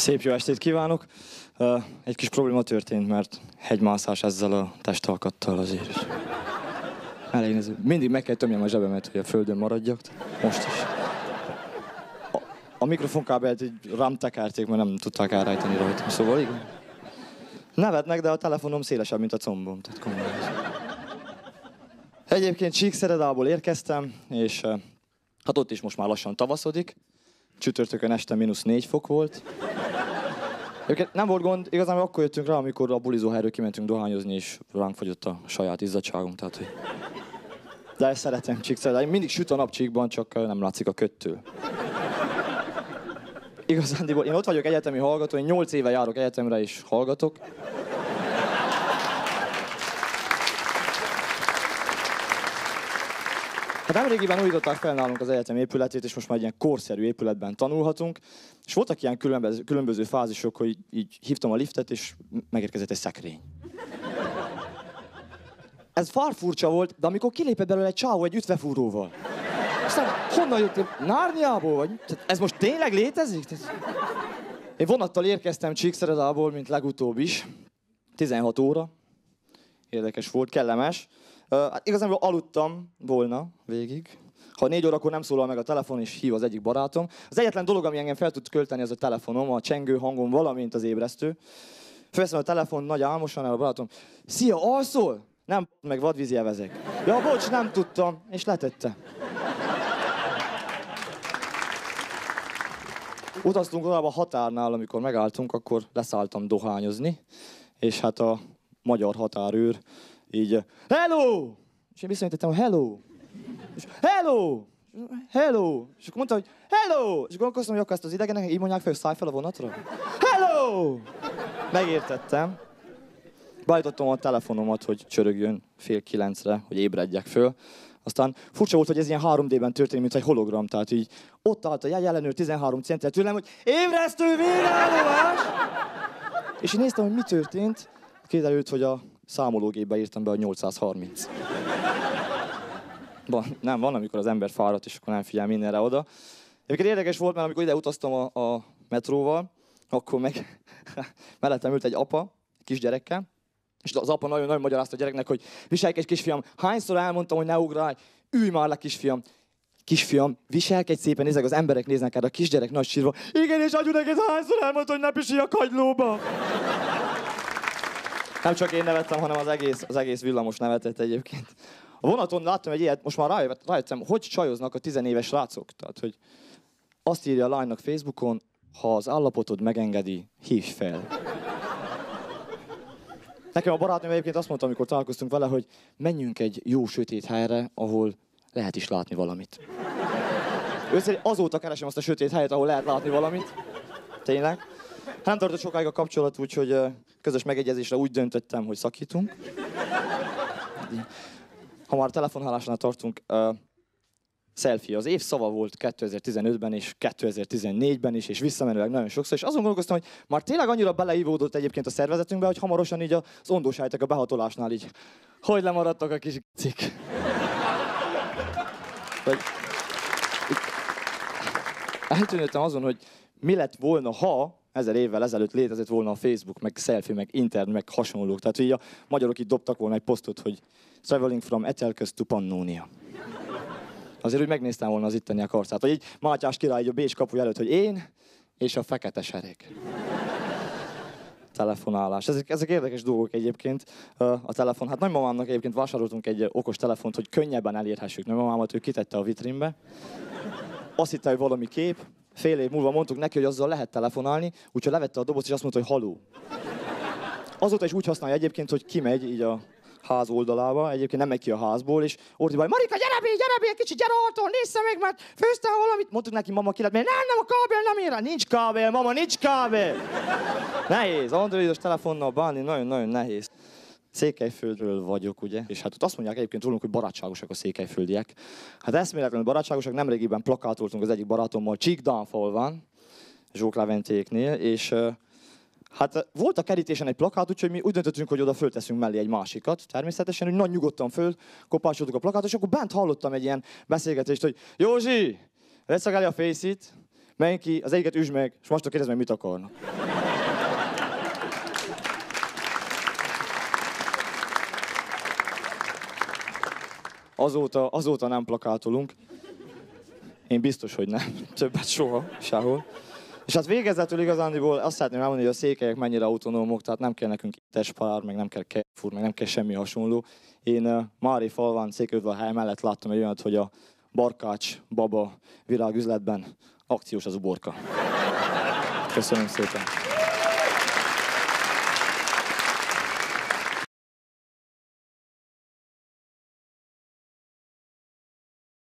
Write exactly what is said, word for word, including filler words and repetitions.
Szép jó estét kívánok! Egy kis probléma történt, mert hegymászás ezzel a testalkattal azért. Elég néző. Mindig meg kell tömjem a zsebemet, hogy a földön maradjak. Most is. A, a mikrofonkábelt így rám tekerték, mert nem tudták elrejteni rajta. Szóval igen. Nevetnek, de a telefonom szélesebb, mint a combom. Tehát komolyan. Egyébként Csíkszeredából érkeztem, és hát ott is most már lassan tavaszodik. Csütörtökön este mínusz négy fok volt. Egyébként nem volt gond, igazán akkor jöttünk rá, amikor a bulizóhelyről kimentünk dohányozni, és ránk fogyott a saját izzadságunk, tehát hogy... De ezt szeretem Csíkszeredát. Mindig süt a nap Csíkban, csak nem látszik a köttől. Igazándiból én ott vagyok egyetemi hallgató, én nyolc éve járok egyetemre és hallgatok. Hát nemrégiben újították fel nálunk az egyetem épületét, és most már egy ilyen korszerű épületben tanulhatunk. És voltak ilyen különböző, különböző fázisok, hogy így hívtam a liftet, és megérkezett egy szekrény. Ez farfurcsa volt, de amikor kilépett belőle egy csávó egy ütvefúróval. Aztán honnan jöttél? Nárniából vagy? Ez most tényleg létezik? Én vonattal érkeztem Csíkszeredából, mint legutóbb is. tizenhat óra. Érdekes volt, kellemes. Uh, hát igazából aludtam volna végig. Ha négy órakor nem szólal meg a telefon, és hív az egyik barátom. Az egyetlen dolog, ami engem fel tud költeni, az a telefonom, a csengő hangom, valamint az ébresztő. Felveszem a telefon, nagy álmosan el a barátom. Szia, alszol? Nem, meg vadvízi evezek. Ja, bocs, nem tudtam, és letette. Utaztunk oda a határnál, amikor megálltunk, akkor leszálltam dohányozni, és hát a magyar határőr így, hello! És én visszajöttem, hogy hello! És hello! Hello! És akkor mondta, hogy hello! És gondolkoztam, hogy akkor ezt az idegenek így mondják fel, hogy szállj fel a vonatra? Hello! Megértettem. Beállítottam a telefonomat, hogy csörögjön fél kilencre, hogy ébredjek föl. Aztán furcsa volt, hogy ez ilyen három dében történik, mint egy hologram. Tehát így ott állt a jegyellenőr tizenhárom centre tőlem, hogy ébresztő, végállomás! És én néztem, hogy mi történt. Kiderült, hogy a számológépbe írtam be a nyolcszázharminc. Van, nem, van, amikor az ember fáradt, és akkor nem figyel mindenre oda. Egyébként érdekes volt, mert amikor ide utaztam a, a metróval, akkor meg mellettem ült egy apa, kisgyerekkel, és az apa nagyon-nagyon magyarázta a gyereknek, hogy viselkedj, kisfiam, hányszor elmondtam, hogy ne ugrálj, ülj már le, kisfiam. Kisfiam, viselkedj szépen, nézek, az emberek néznek el, a kisgyerek nagy sírva. Igen, és adjuk neked hányszor elmondta, hogy ne pisilj a kagylóba. Nem csak én nevettem, hanem az egész, az egész villamos nevetett egyébként. A vonaton láttam egy ilyet, most már rájött, rájöttem, hogy csajoznak a tizenéves srácok. Tehát, hogy azt írja a lánynak Facebookon, ha az állapotod megengedi, hívj fel. Nekem a barátom egyébként azt mondta, amikor találkoztunk vele, hogy menjünk egy jó sötét helyre, ahol lehet is látni valamit. Őszintén azóta keresem azt a sötét helyet, ahol lehet látni valamit. Tényleg. Nem tartott sokáig a kapcsolat, úgyhogy közös megegyezésre úgy döntöttem, hogy szakítunk. Ha már telefonhálásnál tartunk, uh, selfie. Az év szava volt kétezer-tizenötben és kétezer-tizennégyben is, és visszamenőleg nagyon sokszor, és azon gondolkoztam, hogy már tényleg annyira beleívódott egyébként a szervezetünkbe, hogy hamarosan így az ondósejtek a behatolásnál így, hogy lemaradtak a kis cikk. Vagy... Eltűnődtem azon, hogy mi lett volna, ha ezer évvel ezelőtt létezett volna a Facebook, meg selfie, meg internet, meg hasonlók. Tehát így a magyarok itt dobtak volna egy posztot, hogy traveling from Etelköz to Pannonia. Azért úgy megnéztem volna az itteniek arcát, hogy így Mátyás király így a Bécs kapuja előtt, hogy én és a fekete sereg. Telefonálás. Ezek, ezek érdekes dolgok egyébként. A telefon. Hát nagymamámnak egyébként vásároltunk egy okos telefont, hogy könnyebben elérhessük nagymamámat, ő kitette a vitrínbe. Azt hitte, hogy valami kép. Fél év múlva mondtuk neki, hogy azzal lehet telefonálni, úgyhogy levette a dobozt, és azt mondta, hogy haló. Azóta is úgy használja egyébként, hogy kimegy így a ház oldalába, egyébként nem megy ki a házból, és ordibál, Marika, gyere be, gyere be, egy kicsit, gyere otthon, nézze meg, mert főztem valamit. Mondtuk neki, mama, ki lett, mert nem, nem, a kábel nem ér rá. Nincs kábel, mama, nincs kábel. Nehéz, androidos telefonnal bánni nagyon-nagyon nehéz. Székelyföldről vagyok, ugye? És hát ott azt mondják egyébként rólunk, hogy barátságosak a székelyföldiek. Hát eszméletlenül barátságosak, nemrégiben plakátoltunk az egyik barátommal, Csíkdánfalván, Zsók Leventéknél, és hát volt a kerítésen egy plakát, úgyhogy mi úgy döntöttünk, hogy oda fölteszünk mellé egy másikat. Természetesen, hogy nagy nyugodtan föl kopásodtuk a plakátot, és akkor bent hallottam egy ilyen beszélgetést, hogy Józsi, vesz a a Face-it, Menj ki, az egyiket üsd meg, és mostól kérdezd meg, mit akarnak. Azóta, azóta nem plakátolunk. Én biztos, hogy nem. Többet soha, sehol. És hát végezetül igazándiból azt szeretném elmondani, hogy a székelyek mennyire autonómok, tehát nem kell nekünk Interspar, meg nem kell Carrefour, meg nem kell semmi hasonló. Én uh, Mári falván, Székelyudvarhely mellett láttam egy olyat, hogy a Barkács baba virágüzletben akciós az uborka. Köszönöm szépen.